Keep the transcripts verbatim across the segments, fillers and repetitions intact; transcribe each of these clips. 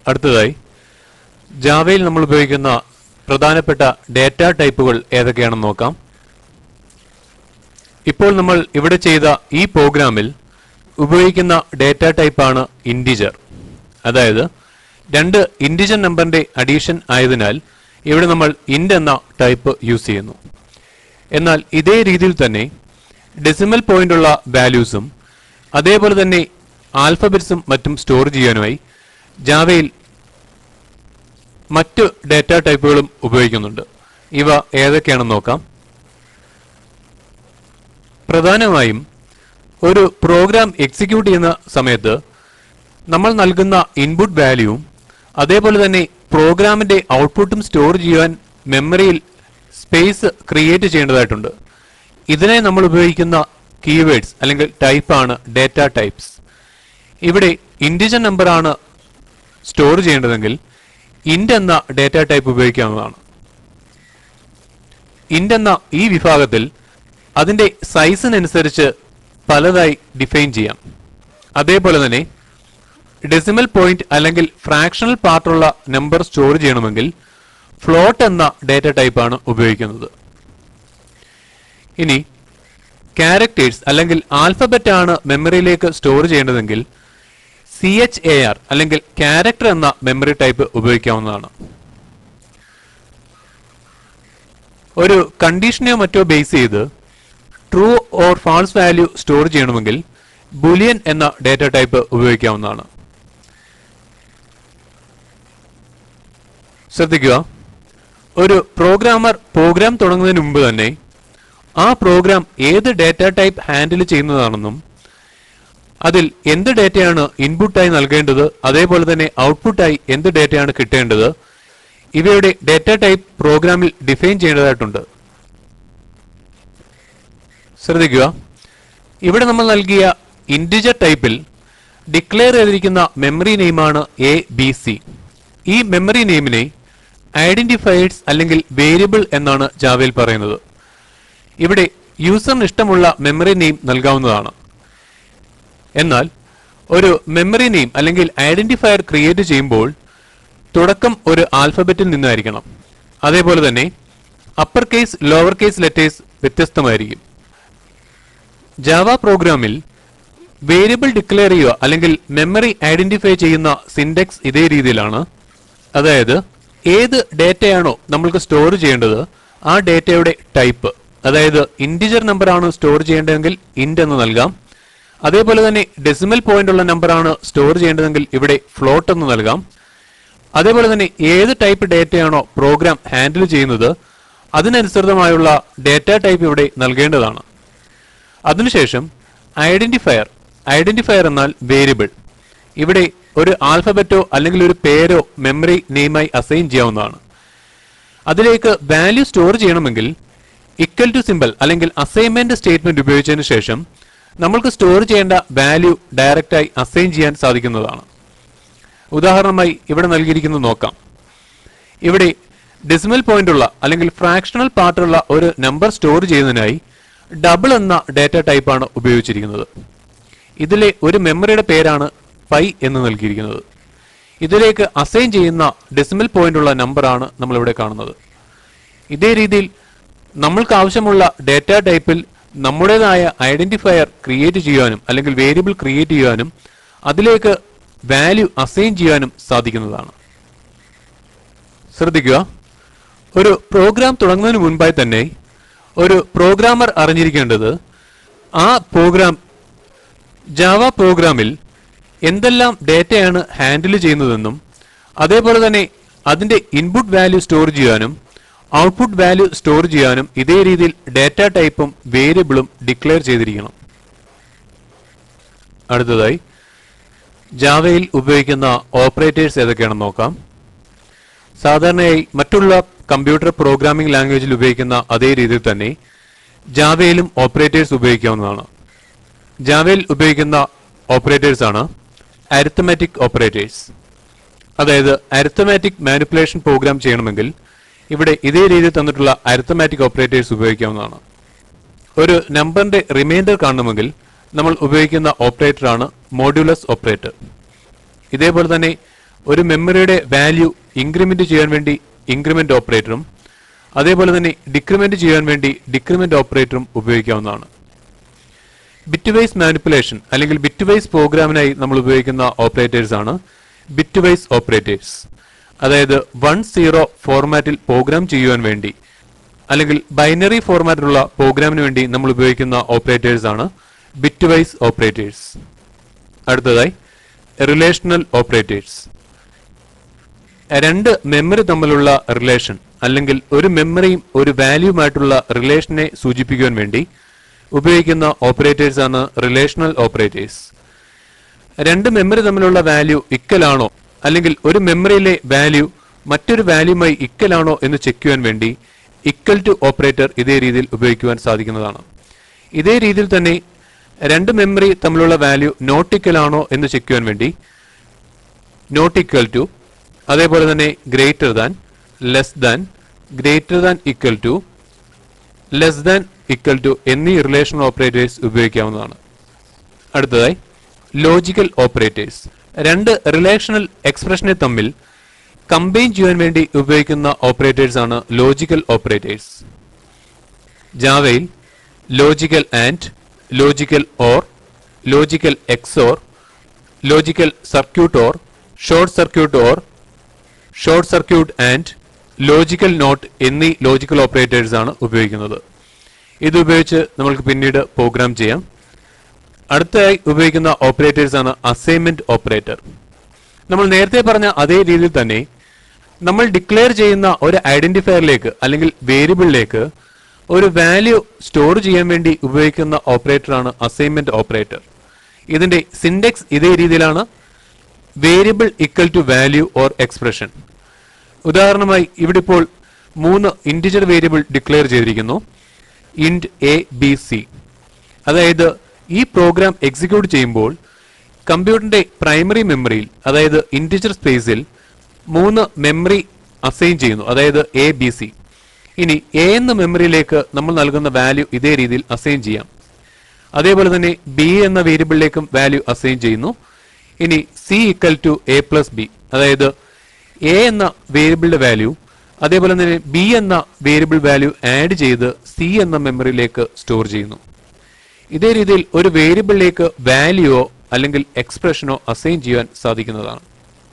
അടുത്തതായി ജാവയിൽ നമ്മൾ ഉപയോഗിക്കുന്ന പ്രധാനപ്പെട്ട ഡാറ്റ ടൈപ്പുകൾ ഏതൊക്കെയാണെന്ന് നോക്കാം. ഇപ്പോൾ നമ്മൾ ഇവിടെ ചെയ്ത ഈ പ്രോഗ്രാമിൽ ഉപയോഗിക്കുന്ന ഡാറ്റ ടൈപ്പാണ് ഇൻറ്റിജർ. അതായത് രണ്ട് ഇൻറ്റിജർ നമ്പറിന്റെ അഡീഷൻ ആയതിനാൽ ഇവിടെ നമ്മൾ ഇന്റ് എന്ന ടൈപ്പ് യൂസ് ചെയ്യുന്നു. എന്നാൽ ഇതേ രീതിയിൽ തന്നെ ഡെസിമൽ പോയിന്റ് ഉള്ള വാല്യൂസും അതേപോലെ തന്നെ ആൽഫബറ്റ്സും മറ്റും സ്റ്റോർ ചെയ്യാനുമായി ജാവയിൽ മറ്റു ഡാറ്റ ടൈപ്പുകളും ഉപയോഗിക്കുന്നുണ്ട്. ഇവ ഏതൊക്കെയാണെന്ന് നോക്കാം. പ്രധാനമായും ഒരു പ്രോഗ്രാം എക്സിക്യൂട്ട് ചെയ്യുന്ന സമയത്ത് നമ്മൾ നൽകുന്ന ഇൻപുട്ട് വാല്യൂവും അതേപോലെ തന്നെ പ്രോഗ്രാമിന്റെ ഔട്ട്പുട്ടും സ്റ്റോർ ചെയ്യാൻ മെമ്മറിയിൽ സ്പേസ് ക്രിയേറ്റ് ചെയ്യേണ്ടതായിട്ടുണ്ട്. ഇതിനെ നമ്മൾ ഉപയോഗിക്കുന്ന കീവേഡ്സ് അല്ലെങ്കിൽ ടൈപ്പാണ് ഡാറ്റ ടൈപ്സ്. ഇവിടെ ഇൻറ്റിജർ നമ്പറാണ് സ്റ്റോർ ചെയ്യേണ്ടതെങ്കിൽ ഇന്റ് എന്ന ഡാറ്റ ടൈപ്പ് ഉപയോഗിക്കാവുന്നതാണ്. ഇന്റ് എന്ന ഈ വിഭാഗത്തിൽ അതിന്റെ സൈസിനനുസരിച്ച് പലതായി ഡിഫൈൻ ചെയ്യാം. അതേപോലെ തന്നെ ഡെസിമൽ പോയിന്റ് അല്ലെങ്കിൽ ഫ്രാക്ഷണൽ പാർട്ടുള്ള നമ്പർ സ്റ്റോർ ചെയ്യണമെങ്കിൽ ഫ്ലോട്ട് എന്ന ഡാറ്റ ടൈപ്പാണ് ഉപയോഗിക്കുന്നത്. ഇനി ക്യാരക്ടേഴ്സ് അല്ലെങ്കിൽ ആൽഫബറ്റ് ആണ് മെമ്മറിയിലേക്ക് സ്റ്റോർ ചെയ്യേണ്ടതെങ്കിൽ സി എച്ച് എ ആർ അല്ലെങ്കിൽ ക്യാരക്ടർ എന്ന മെമ്മറി ടൈപ്പ് ഉപയോഗിക്കാവുന്നതാണ്. ഒരു കണ്ടീഷനെയോ മറ്റോ ബേസ് ചെയ്ത് true or false value store ചെയ്യണമെങ്കിൽ ബൂലിയൻ എന്ന ഡാറ്റ ടൈപ്പ് ഉപയോഗിക്കാവുന്നതാണ്. ശ്രദ്ധിക്കുക, ഒരു പ്രോഗ്രാമർ പ്രോഗ്രാം തുടങ്ങുന്നതിന് മുമ്പ് തന്നെ ആ പ്രോഗ്രാം ഏത് ഡാറ്റ ടൈപ്പ് ഹാൻഡിൽ ചെയ്യുന്നതാണെന്നും അതിൽ എന്ത് ഡാറ്റയാണ് ഇൻപുട്ടായി നൽകേണ്ടത് അതേപോലെ തന്നെ ഔട്ട്പുട്ടായി എന്ത് ഡാറ്റയാണ് കിട്ടേണ്ടത് ഇവയുടെ ഡാറ്റ ടൈപ്പ് പ്രോഗ്രാമിൽ ഡിഫൈൻ ചെയ്യേണ്ടതായിട്ടുണ്ട്. ശ്രദ്ധിക്കുക, ഇവിടെ നമ്മൾ നൽകിയ ഇൻറ്റിജർ ടൈപ്പിൽ ഡിക്ലെയർ ചെയ്തിരിക്കുന്ന മെമ്മറി നെയിമാണ് എ ബി സി. ഈ മെമ്മറി നെയിമിനെ ഐഡന്റിഫയേഴ്സ് അല്ലെങ്കിൽ വേരിയബിൾ എന്നാണ് ജാവയിൽ പറയുന്നത്. ഇവിടെ യൂസറിന് ഇഷ്ടമുള്ള മെമ്മറി നെയിം നൽകാവുന്നതാണ്. എന്നാൽ ഒരു മെമ്മറി നെയിം അല്ലെങ്കിൽ ഐഡന്റിഫയർ ക്രിയേറ്റ് ചെയ്യുമ്പോൾ തുടക്കം ഒരു ആൽഫബറ്റിൽ നിന്നായിരിക്കണം. അതേപോലെ തന്നെ upper case lower case letters വ്യത്യസ്തമായിരിക്കും. ജാവ പ്രോഗ്രാമിൽ വേരിയബിൾ ഡിക്ലെയർ ചെയ്യുക അല്ലെങ്കിൽ മെമ്മറി ഐഡന്റിഫൈ ചെയ്യുന്ന സിൻഡെക്സ് ഇതേ രീതിയിലാണ്. അതായത് ഏത് ഡേറ്റയാണോ നമ്മൾക്ക് സ്റ്റോർ ചെയ്യേണ്ടത് ആ ഡേറ്റയുടെ ടൈപ്പ്, അതായത് ഇൻറ്റിജർ നമ്പർ ആണ് സ്റ്റോർ ചെയ്യേണ്ടതെങ്കിൽ ഇന്റ് എന്ന് നൽകാം. അതേപോലെ തന്നെ ഡെസിമൽ പോയിന്റ് ഉള്ള നമ്പർ ആണ് സ്റ്റോർ ചെയ്യേണ്ടതെങ്കിൽ ഇവിടെ ഫ്ലോട്ട് എന്ന് നൽകാം. അതേപോലെ തന്നെ ഏത് ടൈപ്പ് ഡേറ്റയാണോ പ്രോഗ്രാം ഹാൻഡിൽ ചെയ്യുന്നത് അതിനനുസൃതമായുള്ള ഡേറ്റ ടൈപ്പ് ഇവിടെ നൽകേണ്ടതാണ്. അതിനുശേഷം ഐഡന്റിഫയർ ഐഡന്റിഫയർ എന്നാൽ വേരിയബിൾ. ഇവിടെ ഒരു ആൽഫബറ്റോ അല്ലെങ്കിൽ ഒരു പേരോ മെമ്മറി നെയിമായി അസൈൻ ചെയ്യാവുന്നതാണ്. അതിലേക്ക് വാല്യൂ സ്റ്റോർ ചെയ്യണമെങ്കിൽ ഇക്വൽ ടു സിമ്പൽ അല്ലെങ്കിൽ അസൈൻമെന്റ് സ്റ്റേറ്റ്മെന്റ് ഉപയോഗിച്ചതിന് ശേഷം നമ്മൾക്ക് സ്റ്റോർ ചെയ്യേണ്ട വാല്യൂ ഡയറക്റ്റായി അസൈൻ ചെയ്യാൻ സാധിക്കുന്നതാണ്. ഉദാഹരണമായി ഇവിടെ നൽകിയിരിക്കുന്നത് നോക്കാം. ഇവിടെ ഡെസിമൽ പോയിന്റ് ഉള്ള അല്ലെങ്കിൽ ഫ്രാക്ഷണൽ പാർട്ടുള്ള ഒരു നമ്പർ സ്റ്റോർ ചെയ്യുന്നതിനായി ഡബിൾ എന്ന ഡാറ്റ ടൈപ്പാണ് ഉപയോഗിച്ചിരിക്കുന്നത്. ഇതിലെ ഒരു മെമ്മറിയുടെ പേരാണ് പൈ എന്ന് നൽകിയിരിക്കുന്നത്. ഇതിലേക്ക് അസൈൻ ചെയ്യുന്ന ഡെസിമൽ പോയിന്റ് ഉള്ള നമ്പറാണ് നമ്മളിവിടെ കാണുന്നത്. ഇതേ രീതിയിൽ നമ്മൾക്ക് ആവശ്യമുള്ള ഡാറ്റ ടൈപ്പിൽ നമ്മുടേതായ ഐഡന്റിഫയർ ക്രിയേറ്റ് ചെയ്യാനും അല്ലെങ്കിൽ വേരിയബിൾ ക്രിയേറ്റ് ചെയ്യാനും അതിലേക്ക് വാല്യൂ അസൈൻ ചെയ്യാനും സാധിക്കുന്നതാണ്. ശ്രദ്ധിക്കുക, ഒരു പ്രോഗ്രാം തുടങ്ങുന്നതിന് മുൻപായി തന്നെ ഒരു പ്രോഗ്രാമർ അറിഞ്ഞിരിക്കേണ്ടത് ആ പ്രോഗ്രാം ജാവ പ്രോഗ്രാമിൽ എന്തെല്ലാം ഡേറ്റയാണ് ഹാൻഡിൽ ചെയ്യുന്നതെന്നും അതേപോലെ തന്നെ അതിന്റെ ഇൻപുട്ട് വാല്യൂ സ്റ്റോർ ചെയ്യാനും ഔട്ട്പുട്ട് വാല്യൂ സ്റ്റോർ ചെയ്യാനും ഇതേ രീതിയിൽ ഡാറ്റ ടൈപ്പും വേരിയബിളും ഡിക്ലെയർ ചെയ്തിരിക്കണം. അടുത്തതായി ജാവയിൽ ഉപയോഗിക്കുന്ന ഓപ്പറേറ്റേഴ്സ് ഏതൊക്കെയാണെന്ന് നോക്കാം. സാധാരണയായി മറ്റുള്ള കമ്പ്യൂട്ടർ പ്രോഗ്രാമിംഗ് ലാംഗ്വേജിൽ ഉപയോഗിക്കുന്ന അതേ രീതിയിൽ തന്നെ ജാവയിലും ഓപ്പറേറ്റേഴ്സ് ഉപയോഗിക്കാവുന്നതാണ്. ജാവയിൽ ഉപയോഗിക്കുന്ന ഓപ്പറേറ്റേഴ്സ് ആണ് അരിത്തമാറ്റിക് ഓപ്പറേറ്റേഴ്സ്. അതായത് അരിത്തമാറ്റിക് മാനിപ്പുലേഷൻ പ്രോഗ്രാം ചെയ്യണമെങ്കിൽ ഇവിടെ ഇതേ രീതിയിൽ തന്നിട്ടുള്ള അരിത്തമാറ്റിക് ഓപ്പറേറ്റേഴ്സ് ഉപയോഗിക്കാവുന്നതാണ്. ഒരു നമ്പറിന്റെ റിമൈൻഡർ കാണണമെങ്കിൽ നമ്മൾ ഉപയോഗിക്കുന്ന ഓപ്പറേറ്ററാണ് മോഡുലസ് ഓപ്പറേറ്റർ. ഇതേപോലെ തന്നെ ഒരു മെമ്മറിയുടെ വാല്യൂ ഇൻക്രിമെന്റ് ചെയ്യാൻ വേണ്ടി ഇൻക്രിമെന്റ് ഓപ്പറേറ്ററും അതേപോലെ തന്നെ ഡിക്രിമെന്റ് ചെയ്യാൻ വേണ്ടി ഡിക്രിമെന്റ് ഓപ്പറേറ്ററും ഉപയോഗിക്കാവുന്നതാണ്. ബിറ്റ് വൈസ് മാനിപ്പുലേഷൻ അല്ലെങ്കിൽ ബിറ്റ് വൈസ് പ്രോഗ്രാമിനായി നമ്മൾ ഉപയോഗിക്കുന്ന ഓപ്പറേറ്റേഴ്സ് ആണ് ബിറ്റ് വൈസ് ഓപ്പറേറ്റേഴ്സ്. അതായത് വൺ സീറോ ഫോർമാറ്റിൽ പ്രോഗ്രാം ചെയ്യുവാൻ വേണ്ടി അല്ലെങ്കിൽ ബൈനറി ഫോർമാറ്റിലുള്ള പ്രോഗ്രാമിന് വേണ്ടി നമ്മൾ ഉപയോഗിക്കുന്ന ഓപ്പറേറ്റേഴ്സ് ആണ് ബിറ്റ് വൈസ് ഓപ്പറേറ്റേഴ്സ്. അടുത്തതായി റിലേഷണൽ ഓപ്പറേറ്റേഴ്സ്. രണ്ട് മെമ്മറി തമ്മിലുള്ള റിലേഷൻ അല്ലെങ്കിൽ ഒരു മെമ്മറിയും ഒരു വാല്യൂമായിട്ടുള്ള റിലേഷനെ സൂചിപ്പിക്കുവാൻ വേണ്ടി ഉപയോഗിക്കുന്ന ഓപ്പറേറ്റേഴ്സ് ആണ് റിലേഷണൽ ഓപ്പറേറ്റേഴ്സ്. രണ്ട് മെമ്മറി തമ്മിലുള്ള വാല്യൂ ഇക്വൽ ആണോ അല്ലെങ്കിൽ ഒരു മെമ്മറിയിലെ വാല്യൂ മറ്റൊരു വാല്യൂമായി ഇക്വൽ ആണോ എന്ന് ചെക്ക് ചെയ്യാൻ വേണ്ടി ഇക്വൽ ടു ഓപ്പറേറ്റർ ഇതേ രീതിയിൽ ഉപയോഗിക്കുവാൻ സാധിക്കുന്നതാണ്. ഇതേ രീതിയിൽ തന്നെ രണ്ട് മെമ്മറി തമ്മിലുള്ള വാല്യൂ നോട്ട് ഇക്വൽ ആണോ എന്ന് ചെക്ക് ചെയ്യാൻ വേണ്ടി നോട്ട് ഇക്വൽ ടു, അതേപോലെ തന്നെ greater than, less than, greater than equal to, less than equal to എന്നീ റിലേഷണൽ ഓപ്പറേറ്റേഴ്സ് ഉപയോഗിക്കാവുന്നതാണ്. അടുത്തതായി ലോജിക്കൽ ഓപ്പറേറ്റേഴ്സ്. രണ്ട് റിലേഷണൽ എക്സ്പ്രഷനെ തമ്മിൽ കമ്പൈൻ ചെയ്യാൻ വേണ്ടി ഉപയോഗിക്കുന്ന ഓപ്പറേറ്റേഴ്സ് ആണ് ലോജിക്കൽ ഓപ്പറേറ്റേഴ്സ്. ജാവയിൽ logical and, logical or, logical XOR, logical circuit or, short circuit or, short circuit and, logical not എന്നീ ലോജിക്കൽ ഓപ്പറേറ്റേഴ്സ് ആണ് ഉപയോഗിക്കുന്നത്. ഇത് ഉപയോഗിച്ച് നമ്മൾക്ക് പിന്നീട് പ്രോഗ്രാം ചെയ്യാം. അടുത്തതായി ഉപയോഗിക്കുന്ന ഓപ്പറേറ്റേഴ്സ് ആണ് അസൈൻമെന്റ് ഓപ്പറേറ്റർ. നമ്മൾ നേരത്തെ പറഞ്ഞ അതേ രീതിയിൽ തന്നെ നമ്മൾ ഡിക്ലെയർ ചെയ്യുന്ന ഒരു ഐഡന്റിഫയറിലേക്ക് അല്ലെങ്കിൽ വേരിയബിളിലേക്ക് ഒരു വാല്യൂ സ്റ്റോർ ചെയ്യാൻ വേണ്ടി ഉപയോഗിക്കുന്ന ഓപ്പറേറ്റർ ആണ് അസൈൻമെന്റ് ഓപ്പറേറ്റർ. ഇതിന്റെ സിൻഡെക്സ് ഇതേ രീതിയിലാണ്, variable equal to value or expression. ഉദാഹരണമായി ഇവിടെ ഇപ്പോൾ മൂന്ന് ഇന്റിജർ വേരിയബിൾ ഡിക്ലെയർ ചെയ്തിരിക്കുന്നു, ഇന്റ് എ ബി സി. അതായത് ഈ പ്രോഗ്രാം എക്സിക്യൂട്ട് ചെയ്യുമ്പോൾ കമ്പ്യൂട്ടറിന്റെ പ്രൈമറി മെമ്മറിയിൽ അതായത് ഇന്റിജർ സ്പേസിൽ മൂന്ന് മെമ്മറി അസൈൻ ചെയ്യുന്നു, അതായത് എ ബി സി. ഇനി എ എന്ന മെമ്മറിയിലേക്ക് നമ്മൾ നൽകുന്ന വാല്യൂ ഇതേ രീതിയിൽ അസൈൻ ചെയ്യാം. അതേപോലെ തന്നെ ബി എന്ന വേരിയബിളിലേക്കും വാല്യൂ അസൈൻ ചെയ്യുന്നു. ഇനി C equal to A plus B, അതായത് എ എന്ന വേരിയബിളിന്റെ വാല്യൂ അതേപോലെ തന്നെ ബി എന്ന വേരിയബിൾ വാല്യൂ ആഡ് ചെയ്ത് സി എന്ന മെമ്മറിയിലേക്ക് സ്റ്റോർ ചെയ്യുന്നു. ഇതേ രീതിയിൽ ഒരു വേരിയബിളിലേക്ക് വാല്യൂയോ അല്ലെങ്കിൽ എക്സ്പ്രഷനോ അസൈൻ ചെയ്യാൻ സാധിക്കുന്നതാണ്.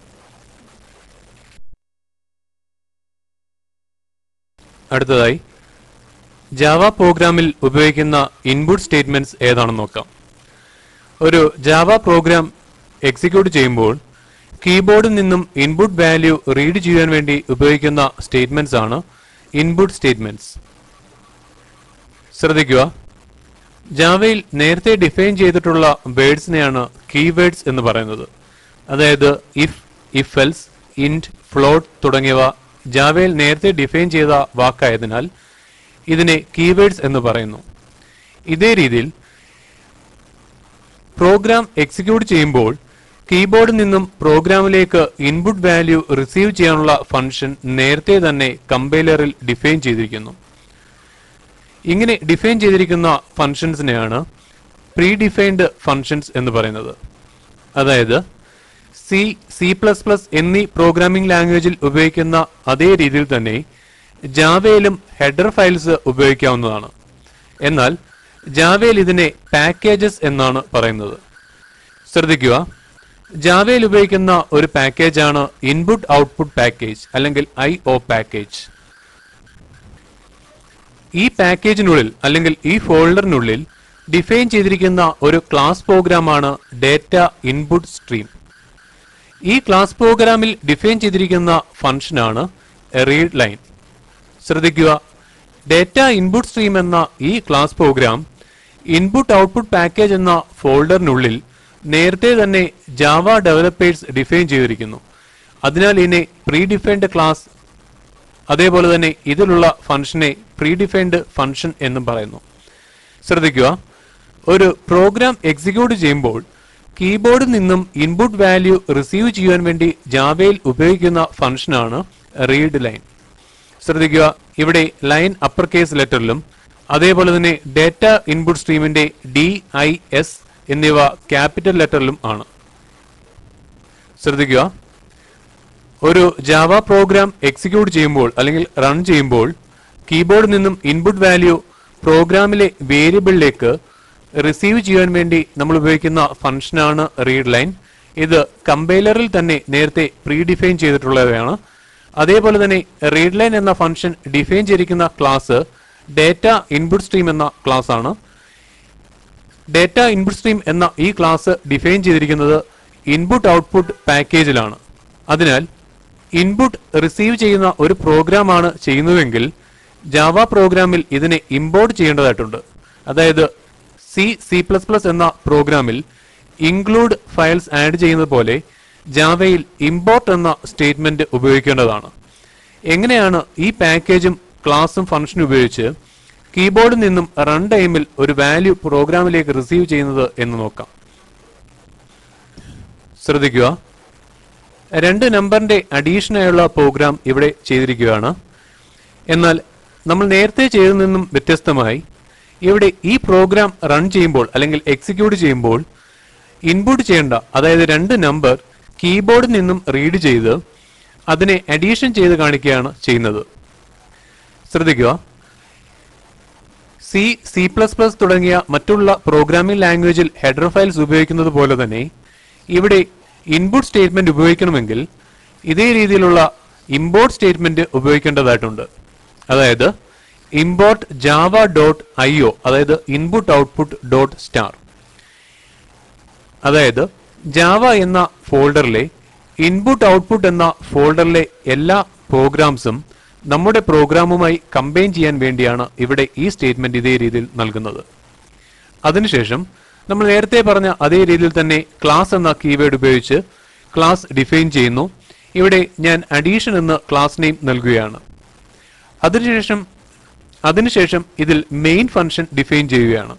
അടുത്തതായി ജാവ പ്രോഗ്രാമിൽ ഉപയോഗിക്കുന്ന ഇൻപുട്ട് സ്റ്റേറ്റ്മെന്റ്സ് ഏതാണെന്ന് നോക്കാം. ഒരു ജാവ പ്രോഗ്രാം എക്സിക്യൂട്ട് ചെയ്യുമ്പോൾ കീബോർഡിൽ നിന്നും ഇൻപുട്ട് വാല്യൂ റീഡ് ചെയ്യാൻ വേണ്ടി ഉപയോഗിക്കുന്ന സ്റ്റേറ്റ്മെന്റ്സ് ആണ് ഇൻപുട്ട് സ്റ്റേറ്റ്മെന്റ്സ്. ശ്രദ്ധിക്കുക, ജാവയിൽ നേരത്തെ ഡിഫൈൻ ചെയ്തിട്ടുള്ള വേർഡ്സിനെയാണ് കീവേഡ്സ് എന്ന് പറയുന്നത്. അതായത് if, if else, int, float തുടങ്ങിയവ ജാവയിൽ നേരത്തെ ഡിഫൈൻ ചെയ്ത വാക്കായതിനാൽ ഇതിനെ കീവേഡ്സ് എന്ന് പറയുന്നു. ഇതേ രീതിയിൽ പ്രോഗ്രാം എക്സിക്യൂട്ട് ചെയ്യുമ്പോൾ കീബോർഡിൽ നിന്നും പ്രോഗ്രാമിലേക്ക് ഇൻപുട്ട് വാല്യൂ റിസീവ് ചെയ്യാനുള്ള ഫംഗ്ഷൻ നേരത്തെ തന്നെ കമ്പൈലറിൽ ഡിഫൈൻ ചെയ്തിരിക്കുന്നു. ഇങ്ങനെ ഡിഫൈൻ ചെയ്തിരിക്കുന്ന ഫംഗ്ഷൻസിനെയാണ് പ്രീ ഡിഫൈൻഡ് ഫംഗ്ഷൻസ് എന്ന് പറയുന്നത്. അതായത് സി, സി പ്ലസ് പ്ലസ് എന്നീ പ്രോഗ്രാമിംഗ് ലാംഗ്വേജിൽ ഉപയോഗിക്കുന്ന അതേ രീതിയിൽ തന്നെ ജാവയിലും ഹെഡർ ഫയൽസ് ഉപയോഗിക്കാവുന്നതാണ്. എന്നാൽ ജാവയിൽ ഇതിനെ പാക്കേജസ് എന്നാണ് പറയുന്നത്. ശ്രദ്ധിക്കുക, ജാവയിൽ ഉപയോഗിക്കുന്ന ഒരു പാക്കേജ് ആണ് ഇൻപുട്ട് ഔട്ട്പുട്ട് പാക്കേജ് അല്ലെങ്കിൽ ഐ ഒ പാക്കേജ്. ഈ പാക്കേജിനുള്ളിൽ അല്ലെങ്കിൽ ഈ ഫോൾഡറിനുള്ളിൽ ഡിഫൈൻ ചെയ്തിരിക്കുന്ന ഒരു ക്ലാസ് പ്രോഗ്രാമാണ് ഡേറ്റ ഇൻപുട്ട് സ്ട്രീം. ഈ ക്ലാസ് പ്രോഗ്രാമിൽ ഡിഫൈൻ ചെയ്തിരിക്കുന്ന ഫംഗ്ഷനാണ് റീഡ് ലൈൻ. ശ്രദ്ധിക്കുക, ഡേറ്റ ഇൻപുട്ട് സ്ട്രീം എന്ന ഈ class program input output package എന്ന ഫോൾഡറിനുള്ളിൽ നേരത്തെ തന്നെ ജാവ ഡെവലപ്പേഴ്സ് ഡിഫൈൻ ചെയ്തിരിക്കുന്നു. അതിനാൽ ഇതിനെ പ്രീ ഡിഫൈൻഡ് ക്ലാസ്, അതേപോലെ തന്നെ ഇതിലുള്ള ഫംഗ്ഷനെ പ്രീ ഡിഫൈൻഡ് ഫംഗ്ഷൻ എന്നും പറയുന്നു. ശ്രദ്ധിക്കുക, ഒരു പ്രോഗ്രാം എക്സിക്യൂട്ട് ചെയ്യുമ്പോൾ കീബോർഡിൽ നിന്നും ഇൻപുട്ട് വാല്യൂ റിസീവ് ചെയ്യാൻ വേണ്ടി ജാവയിൽ ഉപയോഗിക്കുന്ന ഫംഗ്ഷനാണ് റീഡ് ലൈൻ. ശ്രദ്ധിക്കുക, ഇവിടെ ലൈൻ അപ്പർ കേസ് ലെറ്ററിലും അതേപോലെ തന്നെ ഡേറ്റ ഇൻപുട്ട് സ്ട്രീമിന്റെ ഡി, ഐ, എസ് എന്നിവ ക്യാപിറ്റൽ ലെറ്ററിലും ആണ്. ശ്രദ്ധിക്കുക, ഒരു ജാവ പ്രോഗ്രാം എക്സിക്യൂട്ട് ചെയ്യുമ്പോൾ അല്ലെങ്കിൽ റൺ ചെയ്യുമ്പോൾ കീബോർഡിൽ നിന്നും ഇൻപുട്ട് വാല്യൂ പ്രോഗ്രാമിലെ വേരിയബിളിലേക്ക് റിസീവ് ചെയ്യാൻ വേണ്ടി നമ്മൾ ഉപയോഗിക്കുന്ന ഫംഗ്ഷനാണ് റീഡ് ലൈൻ. ഇത് കമ്പൈലറിൽ തന്നെ നേരത്തെ പ്രീ ഡിഫൈൻ ചെയ്തിട്ടുള്ളവയാണ്. അതേപോലെ തന്നെ റീഡ് ലൈൻ എന്ന ഫംഗ്ഷൻ ഡിഫൈൻ ചെയ്തിരിക്കുന്ന ക്ലാസ് ഡേറ്റ ഇൻപുട്ട് സ്ട്രീം എന്ന ക്ലാസ് ആണ്. ഡേറ്റ ഇൻപുട്ട് സ്ട്രീം എന്ന ഈ ക്ലാസ് ഡിഫൈൻ ചെയ്തിരിക്കുന്നത് ഇൻപുട്ട് ഔട്ട്പുട്ട് പാക്കേജിലാണ്. അതിനാൽ ഇൻപുട്ട് റിസീവ് ചെയ്യുന്ന ഒരു പ്രോഗ്രാമാണ് ചെയ്യുന്നതെങ്കിൽ ജാവ പ്രോഗ്രാമിൽ ഇതിനെ ഇമ്പോർട്ട് ചെയ്യേണ്ടതായിട്ടുണ്ട്. അതായത് സി സി പ്ലസ് പ്ലസ് എന്ന പ്രോഗ്രാമിൽ ഇൻക്ലൂഡ് ഫയൽസ് ആഡ് ചെയ്യുന്നത് പോലെ ജാവയിൽ ഇമ്പോർട്ട് എന്ന സ്റ്റേറ്റ്മെന്റ് ഉപയോഗിക്കേണ്ടതാണ്. എങ്ങനെയാണ് ഈ പാക്കേജും ക്ലാസും ഫംഗ്ഷനും ഉപയോഗിച്ച് കീബോർഡിൽ നിന്നും റൺ ടൈമിൽ ഒരു വാല്യൂ പ്രോഗ്രാമിലേക്ക് റിസീവ് ചെയ്യുന്നത് എന്ന് നോക്കാം. ശ്രദ്ധിക്കുക, രണ്ട് നമ്പറിന്റെ അഡീഷനായുള്ള പ്രോഗ്രാം ഇവിടെ ചെയ്തിരിക്കുകയാണ്. എന്നാൽ നമ്മൾ നേരത്തെ ചെയ്തതിൽ നിന്നും വ്യത്യസ്തമായി ഇവിടെ ഈ പ്രോഗ്രാം റൺ ചെയ്യുമ്പോൾ അല്ലെങ്കിൽ എക്സിക്യൂട്ട് ചെയ്യുമ്പോൾ ഇൻപുട്ട് ചെയ്യേണ്ട അതായത് രണ്ട് നമ്പർ കീബോർഡിൽ നിന്നും റീഡ് ചെയ്ത് അതിനെ അഡീഷൻ ചെയ്ത് കാണിക്കുകയാണ് ചെയ്യുന്നത്. ശ്രദ്ധിക്കുക, സി സി പ്ലസ് പ്ലസ് തുടങ്ങിയ മറ്റുള്ള പ്രോഗ്രാമിംഗ് ലാംഗ്വേജിൽ ഹെഡർ ഫയൽസ് ഉപയോഗിക്കുന്നത് പോലെ തന്നെ ഇവിടെ ഇൻപുട്ട് സ്റ്റേറ്റ്മെന്റ് ഉപയോഗിക്കണമെങ്കിൽ ഇതേ രീതിയിലുള്ള ഇമ്പോർട്ട് സ്റ്റേറ്റ്മെന്റ് ഉപയോഗിക്കേണ്ടതായിട്ടുണ്ട്. അതായത് import Java dot I O അതായത് ഇൻപുട്ട് ഔട്ട്പുട്ട് ഡോട്ട് സ്റ്റാർ. അതായത് ജാവ എന്ന ഫോൾഡറിലെ ഇൻപുട്ട് ഔട്ട്പുട്ട് എന്ന ഫോൾഡറിലെ എല്ലാ പ്രോഗ്രാംസും നമ്മുടെ പ്രോഗ്രാമുമായി കമ്പൈൻ ചെയ്യാൻ വേണ്ടിയാണ് ഇവിടെ ഈ സ്റ്റേറ്റ്മെന്റ് ഇതേ രീതിയിൽ നൽകുന്നത്. അതിനുശേഷം നമ്മൾ നേരത്തെ പറഞ്ഞ അതേ രീതിയിൽ തന്നെ ക്ലാസ് എന്ന കീവേഡ് ഉപയോഗിച്ച് ക്ലാസ് ഡിഫൈൻ ചെയ്യുന്നു. ഇവിടെ ഞാൻ അഡീഷൻ എന്ന ക്ലാസ് നെയിം നൽകുകയാണ്. അതിനുശേഷം അതിനുശേഷം ഇതിൽ മെയിൻ ഫംഗ്ഷൻ ഡിഫൈൻ ചെയ്യുകയാണ്.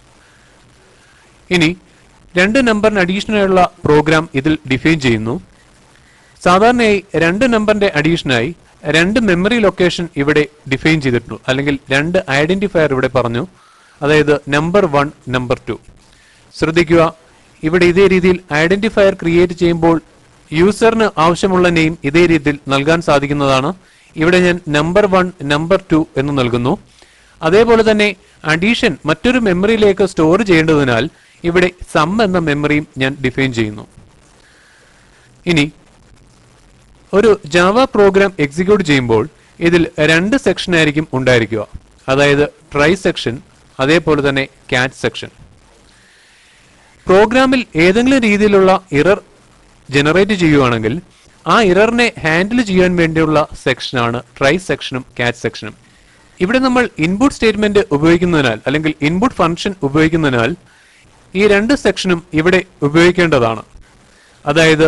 ഇനി രണ്ട് നമ്പറിന് അഡീഷനായുള്ള പ്രോഗ്രാം ഇതിൽ ഡിഫൈൻ ചെയ്യുന്നു. സാധാരണയായി രണ്ട് നമ്പറിന്റെ അഡീഷനായി രണ്ട് മെമ്മറി ലൊക്കേഷൻ ഇവിടെ ഡിഫൈൻ ചെയ്തിട്ടുണ്ട്, അല്ലെങ്കിൽ രണ്ട് ഐഡന്റിഫയർ ഇവിടെ പറഞ്ഞു, അതായത് നമ്പർ വൺ നമ്പർ ടു. ശ്രദ്ധിക്കുക, ഇവിടെ ഇതേ രീതിയിൽ ഐഡന്റിഫയർ ക്രിയേറ്റ് ചെയ്യുമ്പോൾ യൂസറിന് ആവശ്യമുള്ള നെയിം ഇതേ രീതിയിൽ നൽകാൻ സാധിക്കുന്നതാണ്. ഇവിടെ ഞാൻ നമ്പർ വൺ നമ്പർ ടു എന്ന് നൽകുന്നു. അതേപോലെ തന്നെ അഡീഷൻ മറ്റൊരു മെമ്മറിയിലേക്ക് സ്റ്റോർ ചെയ്യേണ്ടതിനാൽ ഇവിടെ സം എന്ന മെമ്മറിയും ഞാൻ ഡിഫൈൻ ചെയ്യുന്നു. ഇനി ഒരു ജാവ പ്രോഗ്രാം എക്സിക്യൂട്ട് ചെയ്യുമ്പോൾ ഇതിൽ രണ്ട് സെക്ഷൻ ആയിരിക്കും ഉണ്ടായിരിക്കുക, അതായത് ട്രൈ സെക്ഷൻ അതേപോലെ തന്നെ ക്യാച്ച് സെക്ഷൻ. പ്രോഗ്രാമിൽ ഏതെങ്കിലും രീതിയിലുള്ള ഇറർ ജനറേറ്റ് ചെയ്യുകയാണെങ്കിൽ ആ ഇററിനെ ഹാൻഡിൽ ചെയ്യാൻ വേണ്ടിയുള്ള സെക്ഷനാണ് ട്രൈ സെക്ഷനും ക്യാച്ച് സെക്ഷനും. ഇവിടെ നമ്മൾ ഇൻപുട്ട് സ്റ്റേറ്റ്മെന്റ് ഉപയോഗിക്കുന്നതിനാൽ അല്ലെങ്കിൽ ഇൻപുട്ട് ഫംഗ്ഷൻ ഉപയോഗിക്കുന്നതിനാൽ ഈ രണ്ട് സെക്ഷനും ഇവിടെ ഉപയോഗിക്കേണ്ടതാണ്. അതായത്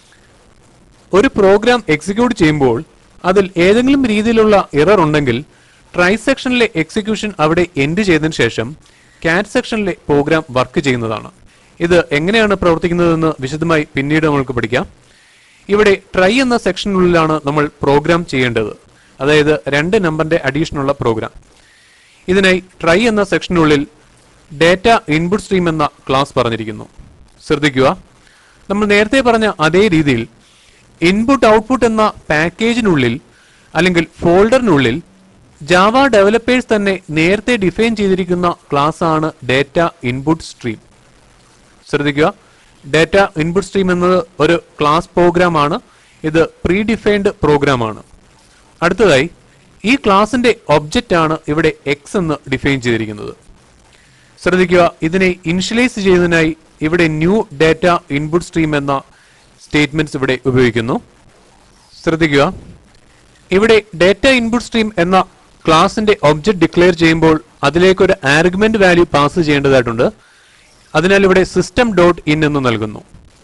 ഒരു പ്രോഗ്രാം എക്സിക്യൂട്ട് ചെയ്യുമ്പോൾ അതിൽ ഏതെങ്കിലും രീതിയിലുള്ള ഇറർ ഉണ്ടെങ്കിൽ ട്രൈ സെക്ഷനിലെ എക്സിക്യൂഷൻ അവിടെ എൻഡ് ചെയ്തതിനു ശേഷം ക്യാച്ച് സെക്ഷനിലെ പ്രോഗ്രാം വർക്ക് ചെയ്യുന്നതാണ്. ഇത് എങ്ങനെയാണ് പ്രവർത്തിക്കുന്നതെന്ന് വിശദമായി പിന്നീട് നമുക്ക് പഠിക്കാം. ഇവിടെ ട്രൈ എന്ന സെക്ഷനുള്ളിലാണ് നമ്മൾ പ്രോഗ്രാം ചെയ്യേണ്ടത്, അതായത് രണ്ട് നമ്പറിന്റെ അഡീഷനുള്ള പ്രോഗ്രാം. ഇതിനായി ട്രൈ എന്ന സെക്ഷനുള്ളിൽ ഡേറ്റ ഇൻപുട്ട് സ്ട്രീം എന്ന ക്ലാസ് പറഞ്ഞിരിക്കുന്നു. ശ്രദ്ധിക്കുക, നമ്മൾ നേരത്തെ പറഞ്ഞ അതേ രീതിയിൽ ഇൻപുട്ട് ഔട്ട്പുട്ട് എന്ന പാക്കേജിനുള്ളിൽ അല്ലെങ്കിൽ ഫോൾഡറിനുള്ളിൽ ജാവ ഡെവലപ്പേഴ്സ് തന്നെ നേരത്തെ ഡിഫൈൻ ചെയ്തിരിക്കുന്ന ക്ലാസ് ആണ് ഡേറ്റ ഇൻപുട്ട് സ്ട്രീം. ശ്രദ്ധിക്കുക, ഡേറ്റ ഇൻപുട്ട് സ്ട്രീം എന്നത് ഒരു ക്ലാസ് പ്രോഗ്രാം ആണ്. ഇത് പ്രീ ഡിഫൈൻഡ് പ്രോഗ്രാം ആണ്. അടുത്തതായി ഈ ക്ലാസിന്റെ ഒബ്ജക്റ്റ് ആണ് ഇവിടെ എക്സ് എന്ന് ഡിഫൈൻ ചെയ്തിരിക്കുന്നത്. ശ്രദ്ധിക്കുക, ഇതിനെ ഇനിഷ്യലൈസ് ചെയ്യുന്നതിനായി ഇവിടെ ന്യൂ ഡേറ്റ ഇൻപുട്ട് സ്ട്രീം എന്ന സ്റ്റേറ്റ്മെന്റ്സ് ഇവിടെ ഉപയോഗിക്കുന്നു. ശ്രദ്ധിക്കുക, ഇവിടെ ഡേറ്റ ഇൻപുട്ട് സ്ട്രീം എന്ന ക്ലാസിന്റെ ഒബ്ജക്റ്റ് ഡിക്ലെയർ ചെയ്യുമ്പോൾ അതിലേക്ക് ഒരു ആർഗ്യുമെന്റ് വാല്യൂ പാസ് ചെയ്യേണ്ടതായിട്ടുണ്ട്. അതിനാൽ ഇവിടെ സിസ്റ്റം ഡോട്ട് ഇൻ എന്ന് നൽകുന്നു.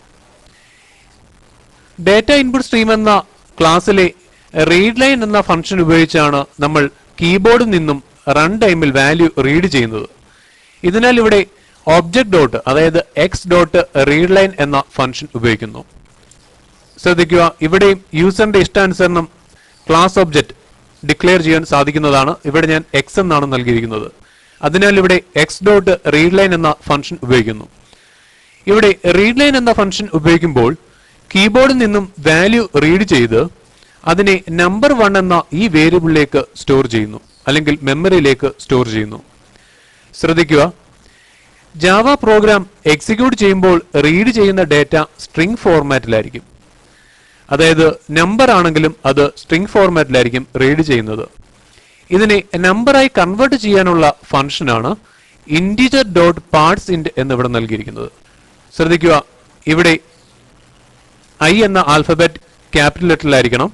ഡേറ്റ ഇൻപുട്ട് സ്ട്രീം എന്ന ക്ലാസ്സിലെ റീഡ് ലൈൻ എന്ന ഫംഗ്ഷൻ ഉപയോഗിച്ചാണ് നമ്മൾ കീബോർഡിൽ നിന്നും റൺ ടൈമിൽ വാല്യൂ റീഡ് ചെയ്യുന്നത്. ഇതിനാൽ ഇവിടെ ഒബ്ജക്ട് ഡോട്ട് അതായത് എക്സ് ഡോട്ട് റീഡ് ലൈൻ എന്ന ഫംഗ്ഷൻ ഉപയോഗിക്കുന്നു. ശ്രദ്ധിക്കുക, ഇവിടെയും യൂസറിന്റെ ഇഷ്ടാനുസരണം ക്ലാസ് ഒബ്ജക്റ്റ് ഡിക്ലെയർ ചെയ്യാൻ സാധിക്കുന്നതാണ്. ഇവിടെ ഞാൻ എക്സ് എന്നാണ് നൽകിയിരിക്കുന്നത്. അതിനാൽ ഇവിടെ എക്സ് ഡോട്ട് റീഡ് ലൈൻ എന്ന ഫംഗ്ഷൻ ഉപയോഗിക്കുന്നു. ഇവിടെ റീഡ് ലൈൻ എന്ന ഫംഗ്ഷൻ ഉപയോഗിക്കുമ്പോൾ കീബോർഡിൽ നിന്നും വാല്യൂ റീഡ് ചെയ്ത് അതിനെ നമ്പർ വൺ എന്ന ഈ വേരിയബിളിലേക്ക് സ്റ്റോർ ചെയ്യുന്നു, അല്ലെങ്കിൽ മെമ്മറിയിലേക്ക് സ്റ്റോർ ചെയ്യുന്നു. ശ്രദ്ധിക്കുക, ജാവ പ്രോഗ്രാം എക്സിക്യൂട്ട് ചെയ്യുമ്പോൾ റീഡ് ചെയ്യുന്ന ഡേറ്റ സ്ട്രിംഗ് ഫോർമാറ്റിലായിരിക്കും. അതായത് നമ്പർ ആണെങ്കിലും അത് സ്ട്രിംഗ് ഫോർമാറ്റിലായിരിക്കും റീഡ് ചെയ്യുന്നത്. ഇതിനെ നമ്പറായി കൺവേർട്ട് ചെയ്യാനുള്ള ഫംഗ്ഷനാണ് ഇന്റിജർ ഡോട്ട് പാർട്സ് ഇന്റ് എന്നിവിടെ നൽകിയിരിക്കുന്നത്. ശ്രദ്ധിക്കുക, ഇവിടെ ഐ എന്ന ആൽഫബറ്റ് ക്യാപിറ്റൽ ലെറ്ററിലായിരിക്കണം.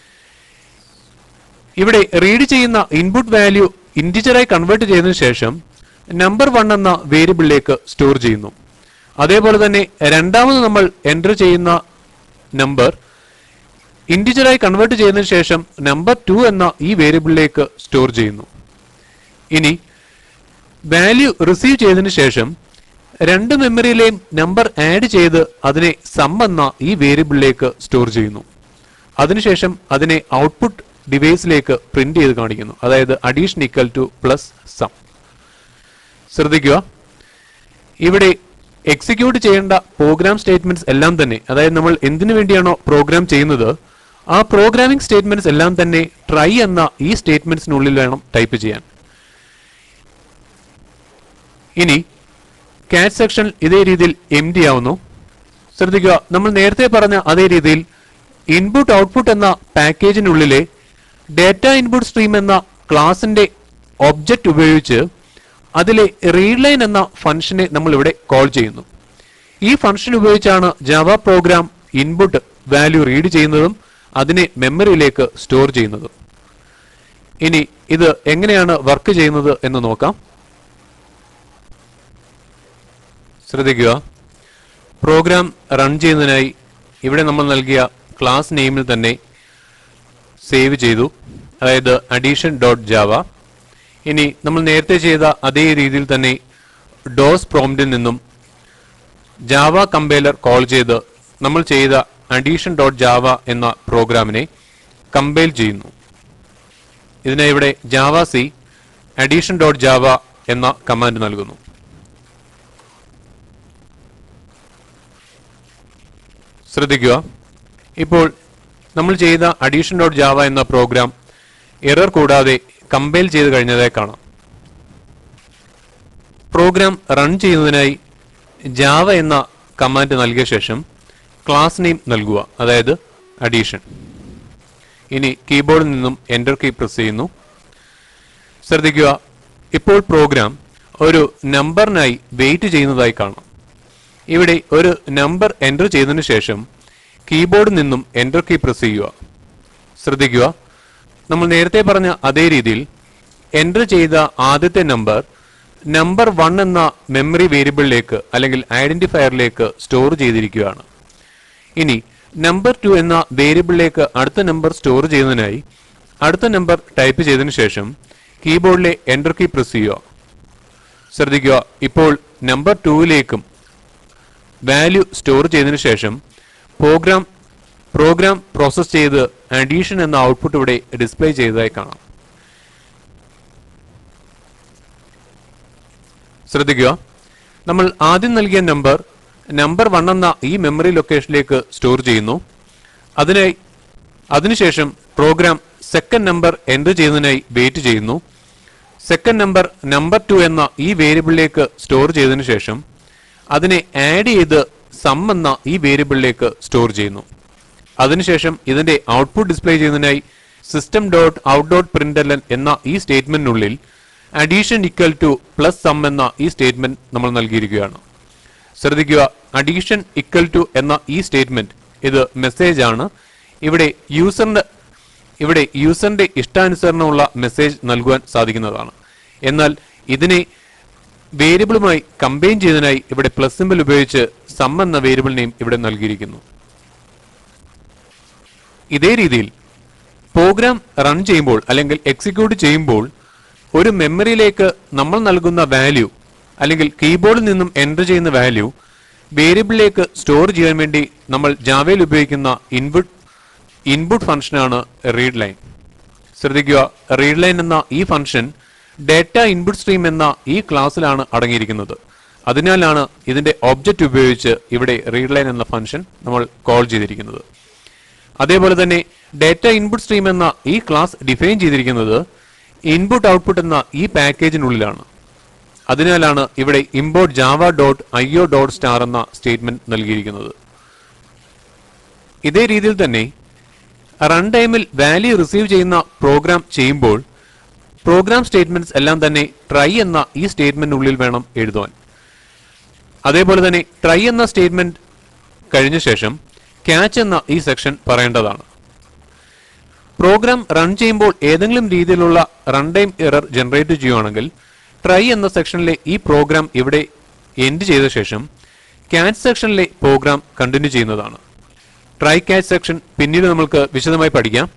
ഇവിടെ റീഡ് ചെയ്യുന്ന ഇൻപുട്ട് വാല്യൂ ഇന്റിജറായി കൺവേർട്ട് ചെയ്തതിനു ശേഷം നമ്പർ വൺ എന്ന വേരിയബിളിലേക്ക് സ്റ്റോർ ചെയ്യുന്നു. അതേപോലെ തന്നെ രണ്ടാമത് നമ്മൾ എൻ്റർ ചെയ്യുന്ന നമ്പർ ഇന്റിജറായി കൺവേർട്ട് ചെയ്തതിനു ശേഷം നമ്പർ ടു എന്ന ഈ വേരിയബിളിലേക്ക് സ്റ്റോർ ചെയ്യുന്നു. ഇനി വാല്യൂ റിസീവ് ചെയ്തതിനു ശേഷം രണ്ട് മെമ്മറിയിലെയും നമ്പർ ആഡ് ചെയ്ത് അതിനെ സം എന്ന ഈ വേരിയബിളിലേക്ക് സ്റ്റോർ ചെയ്യുന്നു. അതിനുശേഷം അതിനെ ഔട്ട്പുട്ട് ഡിവൈസിലേക്ക് പ്രിന്റ് ചെയ്ത് കാണിക്കുന്നു. അതായത് addition equal to plus sum. ശ്രദ്ധിക്കുക, ഇവിടെ എക്സിക്യൂട്ട് ചെയ്യേണ്ട പ്രോഗ്രാം സ്റ്റേറ്റ്മെന്റ്സ് എല്ലാം തന്നെ, അതായത് നമ്മൾ എന്തിനു വേണ്ടിയാണോ പ്രോഗ്രാം ചെയ്യുന്നത് ആ പ്രോഗ്രാമിംഗ് സ്റ്റേറ്റ്മെന്റ്സ് എല്ലാം തന്നെ ട്രൈ എന്ന ഈ സ്റ്റേറ്റ്മെന്റ്സിനുള്ളിൽ വേണം ടൈപ്പ് ചെയ്യാൻ. ഇനി കാറ്റ് സെക്ഷൻ ഇതേ രീതിയിൽ എം ഡി ആവുന്നു. ശ്രദ്ധിക്കുക, നമ്മൾ നേരത്തെ പറഞ്ഞ അതേ രീതിയിൽ ഇൻപുട്ട് ഔട്ട്പുട്ട് എന്ന പാക്കേജിനുള്ളിലെ ഡേറ്റ ഇൻപുട്ട് സ്ട്രീം എന്ന ക്ലാസിന്റെ ഒബ്ജക്റ്റ് ഉപയോഗിച്ച് അതിലെ റീഡ് ലൈൻ എന്ന ഫംഗ്ഷനെ നമ്മൾ ഇവിടെ കോൾ ചെയ്യുന്നു. ഈ ഫംഗ്ഷൻ ഉപയോഗിച്ചാണ് Java program input value read ചെയ്യുന്നതും അതിനെ മെമ്മറിയിലേക്ക് സ്റ്റോർ ചെയ്യുന്നതും. ഇനി ഇത് എങ്ങനെയാണ് വർക്ക് ചെയ്യുന്നത് എന്ന് നോക്കാം. ശ്രദ്ധിക്കുക, പ്രോഗ്രാം റൺ ചെയ്യുന്നതിനായി ഇവിടെ നമ്മൾ നൽകിയ ക്ലാസ് നെയിമിൽ തന്നെ സേവ് ചെയ്തു, അതായത് അഡീഷൻ ഡോട്ട് ജാവ. ഇനി നമ്മൾ നേരത്തെ ചെയ്ത അതേ രീതിയിൽ തന്നെ ഡോസ് പ്രോംപ്റ്റിൽ നിന്നും ജാവ കമ്പൈലർ കോൾ ചെയ്ത് നമ്മൾ ചെയ്ത അഡീഷൻ ഡോട്ട് ജാവ എന്ന പ്രോഗ്രാമിനെ കമ്പൈൽ ചെയ്യുന്നു. ഇതിനായി ഇവിടെ Java C addition dot Java എന്ന കമാൻഡ് നൽകുന്നു. ശ്രദ്ധിക്കുക, ഇപ്പോൾ നമ്മൾ ചെയ്ത അഡീഷൻ ഡോട്ട് ജാവ എന്ന പ്രോഗ്രാം എറർ കൂടാതെ കമ്പൈൽ ചെയ്ത് കഴിഞ്ഞതായി കാണാം. പ്രോഗ്രാം റൺ ചെയ്യുന്നതിനായി ജാവ എന്ന കമാൻഡ് നൽകിയ ശേഷം ക്ലാസ് നെയിം നൽകുക, അതായത് അഡീഷൻ. ഇനി കീബോർഡിൽ നിന്നും എൻ്റർ കീ പ്രസ് ചെയ്യുന്നു. ശ്രദ്ധിക്കുക, ഇപ്പോൾ പ്രോഗ്രാം ഒരു നമ്പറിനായി വെയിറ്റ് ചെയ്യുന്നതായി കാണാം. ഇവിടെ ഒരു നമ്പർ എൻ്റർ ചെയ്തതിനു ശേഷം കീബോർഡിൽ നിന്നും എൻ്റർ കീ പ്രസ് ചെയ്യുക. ശ്രദ്ധിക്കുക, നമ്മൾ നേരത്തെ പറഞ്ഞ അതേ രീതിയിൽ എൻ്റർ ചെയ്ത ആദ്യത്തെ നമ്പർ നമ്പർ വൺ എന്ന മെമ്മറി വേരിയബിളിലേക്ക് അല്ലെങ്കിൽ ഐഡന്റിഫയറിലേക്ക് സ്റ്റോർ ചെയ്തിരിക്കുകയാണ്. ഇനി നമ്പർ ടു എന്ന വേരിയബിളിലേക്ക് അടുത്ത നമ്പർ സ്റ്റോർ ചെയ്യുന്നതിനായി അടുത്ത നമ്പർ ടൈപ്പ് ചെയ്തതിനു ശേഷം കീബോർഡിലെ എൻ്റർ കീ പ്രസ് ചെയ്യുക. ശ്രദ്ധിക്കുക, ഇപ്പോൾ നമ്പർ ടൂവിലേക്കും വാല്യൂ സ്റ്റോർ ചെയ്തതിനു ശേഷം പ്രോഗ്രാം പ്രോഗ്രാം പ്രോസസ് ചെയ്ത് അഡീഷൻ എന്ന ഔട്ട്പുട്ട് ഇവിടെ ഡിസ്പ്ലേ ചെയ്തതായി കാണാം. ശ്രദ്ധിക്കുക, നമ്മൾ ആദ്യം നൽകിയ നമ്പർ നമ്പർ വൺ എന്ന ഈ മെമ്മറി ലൊക്കേഷനിലേക്ക് സ്റ്റോർ ചെയ്യുന്നു. അതിനായി അതിനുശേഷം പ്രോഗ്രാം സെക്കൻഡ് നമ്പർ എൻ്റർ ചെയ്യുന്നതിനായി വെയിറ്റ് ചെയ്യുന്നു. സെക്കൻഡ് നമ്പർ നമ്പർ ടു എന്ന ഈ വേരിയബിളിലേക്ക് സ്റ്റോർ ചെയ്തതിനു ശേഷം അതിനെ ആഡ് ചെയ്ത് സം എന്ന ഈ വേരിയബിളിലേക്ക് സ്റ്റോർ ചെയ്യുന്നു. അതിനുശേഷം ഇതിന്റെ ഔട്ട്പുട്ട് ഡിസ്പ്ലേ ചെയ്യുന്നതിനായി system dot out dot print L N എന്ന ഈ സ്റ്റേറ്റ്മെന്റിനുള്ളിൽ addition equal to plus sum എന്ന ഈ സ്റ്റേറ്റ്മെന്റ് നമ്മൾ നൽകിയിരിക്കുകയാണ്. ശ്രദ്ധിക്കുക, അഡീഷൻ ഈക്വൽ ടു എന്ന ഈ സ്റ്റേറ്റ്മെന്റ് ഇത് മെസ്സേജ് ആണ്. ഇവിടെ യൂസറിന്റെ ഇവിടെ യൂസറിന്റെ ഇഷ്ടാനുസരണമുള്ള മെസ്സേജ് നൽകുവാൻ സാധിക്കുന്നതാണ്. എന്നാൽ ഇതിനെ വേരിയബിളുമായി കമ്പൈൻ ചെയ്തതിനായി ഇവിടെ പ്ലസ് സിമ്പിൾ ഉപയോഗിച്ച് സം എന്ന വേരിയബിൾ നെയിം ഇവിടെ നൽകിയിരിക്കുന്നു. ഇതേ രീതിയിൽ പ്രോഗ്രാം റൺ ചെയ്യുമ്പോൾ അല്ലെങ്കിൽ എക്സിക്യൂട്ട് ചെയ്യുമ്പോൾ ഒരു മെമ്മറിയിലേക്ക് നമ്മൾ നൽകുന്ന വാല്യൂ അല്ലെങ്കിൽ കീബോർഡിൽ നിന്നും എൻ്റർ ചെയ്യുന്ന വാല്യൂ വേരിയബിളിലേക്ക് സ്റ്റോർ ചെയ്യാൻ വേണ്ടി നമ്മൾ ജാവയിൽ ഉപയോഗിക്കുന്ന ഇൻപുട്ട് ഇൻപുട്ട് ഫംഗ്ഷനാണ് റീഡ് ലൈൻ. ശ്രദ്ധിക്കുക, റീഡ് ലൈൻ എന്ന ഈ ഫംഗ്ഷൻ ഡേറ്റ ഇൻപുട്ട് സ്ട്രീം എന്ന ഈ ക്ലാസ്സിലാണ് അടങ്ങിയിരിക്കുന്നത്. അതിനാലാണ് ഇതിന്റെ ഒബ്ജക്റ്റ് ഉപയോഗിച്ച് ഇവിടെ റീഡ് ലൈൻ എന്ന ഫംഗ്ഷൻ നമ്മൾ കോൾ ചെയ്തിരിക്കുന്നത്. അതേപോലെ തന്നെ ഡാറ്റ ഇൻപുട്ട് സ്ട്രീം എന്ന ഈ ക്ലാസ് ഡിഫൈൻ ചെയ്തിരിക്കുന്നത് ഇൻപുട്ട് ഔട്ട്പുട്ട് എന്ന ഈ പാക്കേജിനുള്ളിലാണ്. അതിനാലാണ് ഇവിടെ import Java dot I O dot star എന്ന സ്റ്റേറ്റ്മെന്റ് നൽകിയിരിക്കുന്നത്. ഇതേ രീതിയിൽ തന്നെ റൺ ടൈമിൽ വാല്യൂ റിസീവ് ചെയ്യുന്ന പ്രോഗ്രാം ചെയ്യുമ്പോൾ പ്രോഗ്രാം സ്റ്റേറ്റ്മെന്റ്സ് എല്ലാം തന്നെ ട്രൈ എന്ന ഈ സ്റ്റേറ്റ്മെന്റിനുള്ളിൽ വേണം എഴുതുവാൻ. അതേപോലെ തന്നെ ട്രൈ എന്ന സ്റ്റേറ്റ്മെന്റ് കഴിഞ്ഞ ശേഷം ക്യാച്ച് എന്ന ഈ സെക്ഷൻ പറയേണ്ടതാണ്. പ്രോഗ്രാം റൺ ചെയ്യുമ്പോൾ ഏതെങ്കിലും രീതിയിലുള്ള റൺ ടൈം എറർ ജനറേറ്റ് ചെയ്യുകയാണെങ്കിൽ ട്രൈ എന്ന സെക്ഷനിലെ ഈ പ്രോഗ്രാം ഇവിടെ എൻഡ് ചെയ്ത ശേഷം ക്യാച്ച് സെക്ഷനിലെ പ്രോഗ്രാം കണ്ടിന്യൂ ചെയ്യുന്നതാണ്. ട്രൈ ക്യാച്ച് സെക്ഷൻ പിന്നീട് നമ്മൾക്ക് വിശദമായി പഠിക്കാം.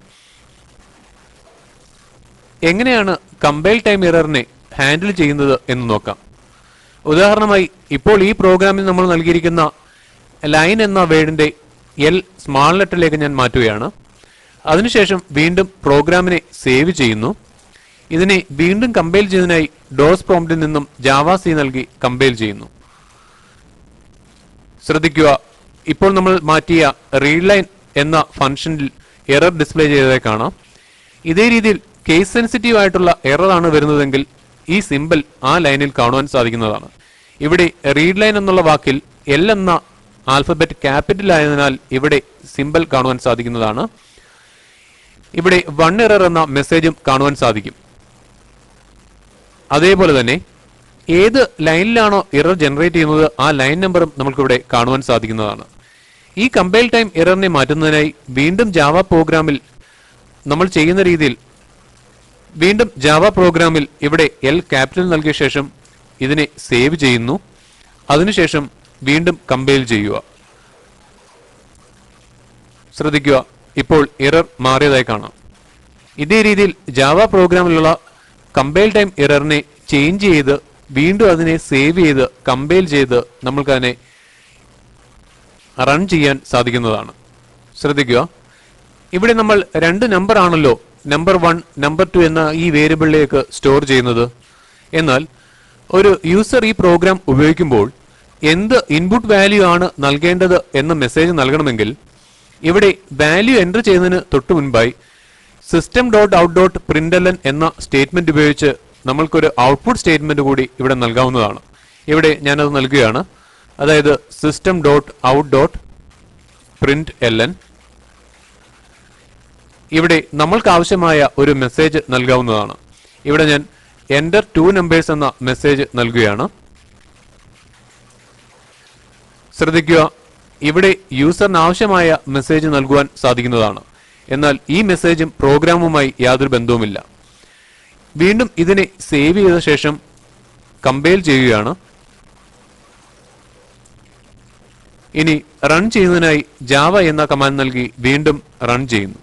എങ്ങനെയാണ് കമ്പൈൽ ടൈം എററിനെ ഹാൻഡിൽ ചെയ്യുന്നത് എന്ന് നോക്കാം. ഉദാഹരണമായി ഇപ്പോൾ ഈ പ്രോഗ്രാമിൽ നമ്മൾ നൽകിയിരിക്കുന്ന ലൈൻ എന്ന വേർഡിന്റെ എൽ സ്മാൾ ലെറ്ററിലേക്ക് ഞാൻ മാറ്റുകയാണ്. അതിനുശേഷം വീണ്ടും പ്രോഗ്രാമിനെ സേവ് ചെയ്യുന്നു. ഇതിനെ വീണ്ടും കമ്പൈൽ ചെയ്യുന്നതിനായി ഡോസ് പ്രോംപ്റ്റിൽ നിന്നും ജാവ സി നൽകി കമ്പൈൽ ചെയ്യുന്നു. ശ്രദ്ധിക്കുക, ഇപ്പോൾ നമ്മൾ മാറ്റിയ റീഡ് ലൈൻ എന്ന ഫംഗ്ഷനിൽ എറർ ഡിസ്പ്ലേ ചെയ്തതായി കാണാം. ഇതേ രീതിയിൽ കേസ് സെൻസിറ്റീവ് ആയിട്ടുള്ള എറർ ആണ് വരുന്നതെങ്കിൽ ഈ സിമ്പിൾ ആ ലൈനിൽ കാണുവാൻ സാധിക്കുന്നതാണ്. ഇവിടെ റീഡ് ലൈൻ എന്നുള്ള വാക്കിൽ എൽ എന്ന ആൽഫബറ്റ് ക്യാപിറ്റൽ ആയതിനാൽ ഇവിടെ സിമ്പിൾ കാണുവാൻ സാധിക്കുന്നതാണ്. ഇവിടെ വൺ എറർ എന്ന മെസ്സേജും കാണുവാൻ സാധിക്കും. അതേപോലെ തന്നെ ഏത് ലൈനിലാണോ എറർ ജനറേറ്റ് ചെയ്യുന്നത് ആ ലൈൻ നമ്പറും നമുക്കിവിടെ കാണുവാൻ സാധിക്കുന്നതാണ്. ഈ കമ്പൈൽ ടൈം എററിനെ മാറ്റുന്നതിനായി വീണ്ടും ജാവ പ്രോഗ്രാമിൽ നമ്മൾ ചെയ്യുന്ന രീതിയിൽ വീണ്ടും ജാവ പ്രോഗ്രാമിൽ ഇവിടെ എൽ ക്യാപിറ്റൽ നൽകിയ ശേഷം ഇതിനെ സേവ് ചെയ്യുന്നു. അതിനുശേഷം വീണ്ടും കമ്പൈൽ ചെയ്യുക. ശ്രദ്ധിക്കുക, ഇപ്പോൾ എറർ മാറിയതായി കാണാം. ഇതേ രീതിയിൽ ജാവ പ്രോഗ്രാമിലുള്ള കമ്പൈൽ ടൈം എററിനെ ചേഞ്ച് ചെയ്ത് വീണ്ടും അതിനെ സേവ് ചെയ്ത് കമ്പൈൽ ചെയ്ത് നമ്മൾക്ക് അതിനെ റൺ ചെയ്യാൻ സാധിക്കുന്നതാണ്. ശ്രദ്ധിക്കുക, ഇവിടെ നമ്മൾ രണ്ട് നമ്പർ ആണല്ലോ നമ്പർ വൺ നമ്പർ ടു എന്ന ഈ വേരിയബിളിലേക്ക് സ്റ്റോർ ചെയ്യുന്നത്. എന്നാൽ ഒരു യൂസർ ഈ പ്രോഗ്രാം ഉപയോഗിക്കുമ്പോൾ എന്ത് ഇൻപുട്ട് വാല്യൂ ആണ് നൽകേണ്ടത് എന്ന മെസ്സേജ് നൽകണമെങ്കിൽ ഇവിടെ വാല്യൂ എൻ്റർ ചെയ്യുന്നതിന് തൊട്ടു മുൻപായി system dot out dot print L N എന്ന സ്റ്റേറ്റ്മെന്റ് ഉപയോഗിച്ച് നമ്മൾക്കൊരു ഔട്ട്പുട്ട് സ്റ്റേറ്റ്മെന്റ് കൂടി ഇവിടെ നൽകാവുന്നതാണ്. ഇവിടെ ഞാനത് നൽകുകയാണ്. അതായത് system dot out dot print L N. ഇവിടെ നമ്മൾക്ക് ആവശ്യമായ ഒരു മെസ്സേജ് നൽകാവുന്നതാണ്. ഇവിടെ ഞാൻ എൻ്റർ ടു നമ്പേഴ്സ് എന്ന മെസ്സേജ് നൽകുകയാണ്. ശ്രദ്ധിക്കുക, ഇവിടെ യൂസറിന് ആവശ്യമായ മെസ്സേജ് നൽകുവാൻ സാധിക്കുന്നതാണ്. എന്നാൽ ഈ മെസ്സേജും പ്രോഗ്രാമുമായി യാതൊരു ബന്ധവുമില്ല. വീണ്ടും ഇതിനെ സേവ് ചെയ്ത ശേഷം കമ്പൈൽ ചെയ്യുകയാണ്. ഇനി റൺ ചെയ്യുന്നതിനായി ജാവ എന്ന കമാൻഡ് നൽകി വീണ്ടും റൺ ചെയ്യുന്നു.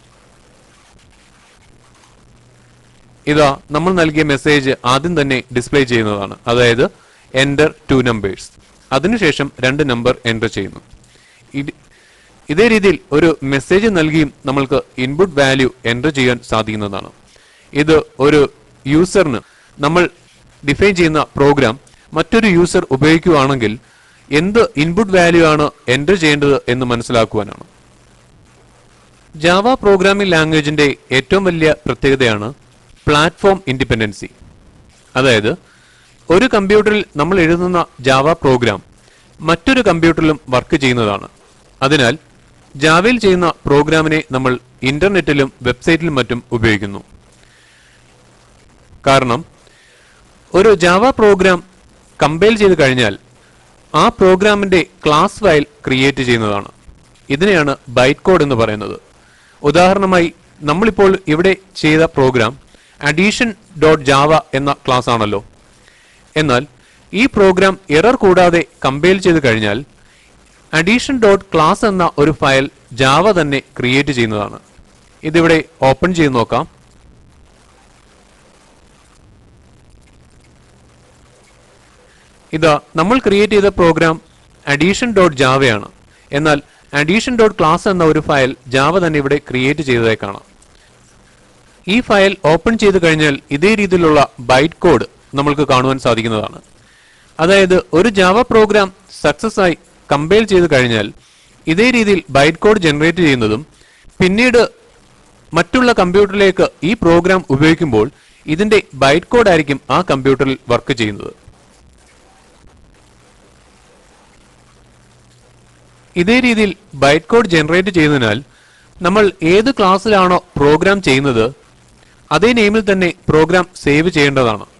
ഇതാ നമ്മൾ നൽകിയ മെസ്സേജ് ആദ്യം തന്നെ ഡിസ്പ്ലേ ചെയ്യുന്നതാണ്. അതായത് എൻ്റർ ടു നമ്പേഴ്സ്. അതിനുശേഷം രണ്ട് നമ്പർ എൻ്റർ ചെയ്യുന്നു. ഇതേ രീതിയിൽ ഒരു മെസ്സേജ് നൽകിയും നമ്മൾക്ക് ഇൻപുട്ട് വാല്യൂ എൻ്റർ ചെയ്യാൻ സാധിക്കുന്നതാണ്. ഇത് ഒരു യൂസറിന് നമ്മൾ ഡിഫൈൻ ചെയ്യുന്ന പ്രോഗ്രാം മറ്റൊരു യൂസർ ഉപയോഗിക്കുകയാണെങ്കിൽ എന്ത് ഇൻപുട്ട് വാല്യൂ ആണ് എൻ്റർ ചെയ്യേണ്ടത് എന്ന് മനസ്സിലാക്കുവാനാണ്. ജാവ പ്രോഗ്രാമിംഗ് ലാംഗ്വേജിന്റെ ഏറ്റവും വലിയ പ്രത്യേകതയാണ് പ്ലാറ്റ്ഫോം ഇൻഡിപെൻഡൻസി. അതായത് ഒരു കമ്പ്യൂട്ടറിൽ നമ്മൾ എഴുതുന്ന ജാവ പ്രോഗ്രാം മറ്റൊരു കമ്പ്യൂട്ടറിലും വർക്ക് ചെയ്യുന്നതാണ്. അതിനാൽ ജാവയിൽ ചെയ്യുന്ന പ്രോഗ്രാമിനെ നമ്മൾ ഇന്റർനെറ്റിലും വെബ്സൈറ്റിലും മറ്റും ഉപയോഗിക്കുന്നു. കാരണം ഒരു ജാവ പ്രോഗ്രാം കമ്പൈൽ ചെയ്ത് കഴിഞ്ഞാൽ ആ പ്രോഗ്രാമിന്റെ ക്ലാസ് ഫയൽ ക്രിയേറ്റ് ചെയ്യുന്നതാണ്. ഇതിനെയാണ് ബൈറ്റ് കോഡ് എന്ന് പറയുന്നത്. ഉദാഹരണമായി നമ്മളിപ്പോൾ ഇവിടെ ചെയ്ത പ്രോഗ്രാം അഡീഷൻ ഡോട്ട് ജാവ എന്ന ക്ലാസ് ആണല്ലോ. എന്നാൽ ഈ പ്രോഗ്രാം എറർ കൂടാതെ കമ്പൈൽ ചെയ്ത് കഴിഞ്ഞാൽ അഡീഷൻ ഡോട്ട് ക്ലാസ് എന്ന ഒരു ഫയൽ ജാവ തന്നെ ക്രിയേറ്റ് ചെയ്യുന്നതാണ്. ഇതിവിടെ ഓപ്പൺ ചെയ്ത് നോക്കാം. ഇതാ നമ്മൾ ക്രിയേറ്റ് ചെയ്ത പ്രോഗ്രാം അഡീഷൻ ഡോട്ട് ജാവയാണ്. എന്നാൽ അഡീഷൻ ഡോട്ട് ക്ലാസ് എന്ന ഒരു ഫയൽ ജാവ തന്നെ ഇവിടെ ക്രിയേറ്റ് ചെയ്തതായി കാണാം. ഈ ഫയൽ ഓപ്പൺ ചെയ്ത് കഴിഞ്ഞാൽ ഇതേ രീതിയിലുള്ള ബൈറ്റ് കോഡ് നമ്മൾക്ക് കാണുവാൻ സാധിക്കുന്നതാണ്. അതായത് ഒരു ജാവ പ്രോഗ്രാം സക്സസ് ആയി കമ്പൈൽ ചെയ്ത് കഴിഞ്ഞാൽ ഇതേ രീതിയിൽ ബൈറ്റ് കോഡ് ജനറേറ്റ് ചെയ്യുന്നതും പിന്നീട് മറ്റുള്ള കമ്പ്യൂട്ടറിലേക്ക് ഈ പ്രോഗ്രാം ഉപയോഗിക്കുമ്പോൾ ഇതിന്റെ ബൈറ്റ് കോഡ് ആയിരിക്കും ആ കമ്പ്യൂട്ടറിൽ വർക്ക് ചെയ്യുന്നത്. ഇതേ രീതിയിൽ ബൈറ്റ് കോഡ് ജനറേറ്റ് ചെയ്യുന്നതിനാൽ നമ്മൾ ഏത് ക്ലാസ്സിലാണോ പ്രോഗ്രാം ചെയ്യുന്നത് അതേ നെയിമിൽ തന്നെ പ്രോഗ്രാം സേവ് ചെയ്യേണ്ടതാണ്.